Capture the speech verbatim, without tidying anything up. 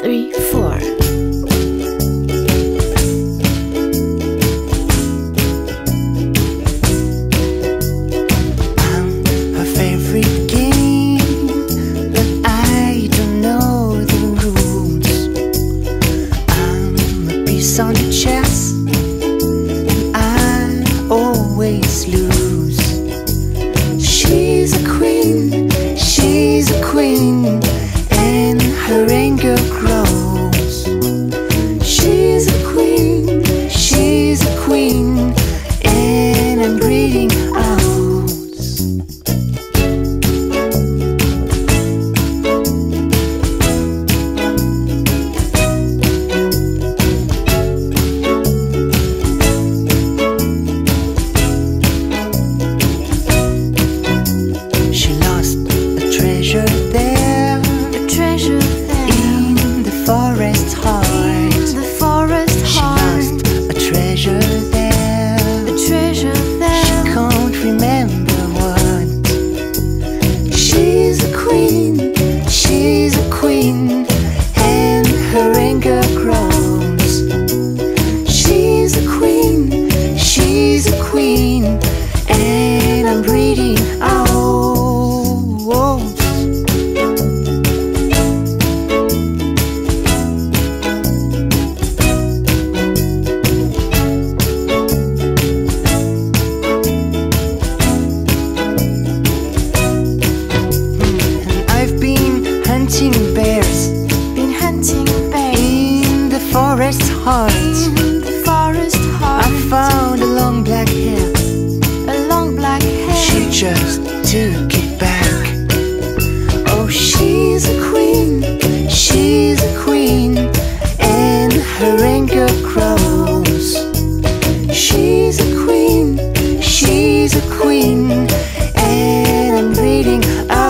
three, four. On the chess, and I always lose. She's a queen, she's a queen, and her anger grows. She's a queen, she's a queen, and I'm breathing out. There, a treasure there in the forest heart. In the forest heart, she lost a treasure there. A treasure there. She can't remember what. She's a queen, she's a queen, and her anger grows. She's a queen, she's a queen, and I'm breathing out. Hunting bears, been hunting bears in the forest heart. In the forest heart, I found a long black hair, a long black hair. She just took it back. Oh, she's a queen, she's a queen, and her anger grows. She's a queen, she's a queen, and I'm breathing out.